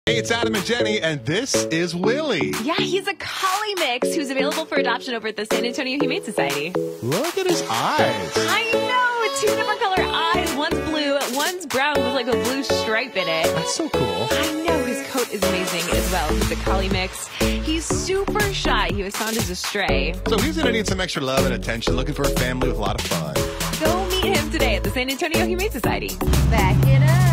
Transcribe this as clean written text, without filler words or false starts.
Hey, it's Adam and Jenny, and this is Willie. Yeah, he's a Collie mix who's available for adoption over at the San Antonio Humane Society. Look at his eyes. I know! 2 different color eyes. One's blue, one's brown with like a blue stripe in it. That's so cool. I know, his coat is amazing as well. He's a Collie mix. He's super shy. He was found as a stray. So he's going to need some extra love and attention, looking for a family with a lot of fun. Go meet him today at the San Antonio Humane Society. Back it up.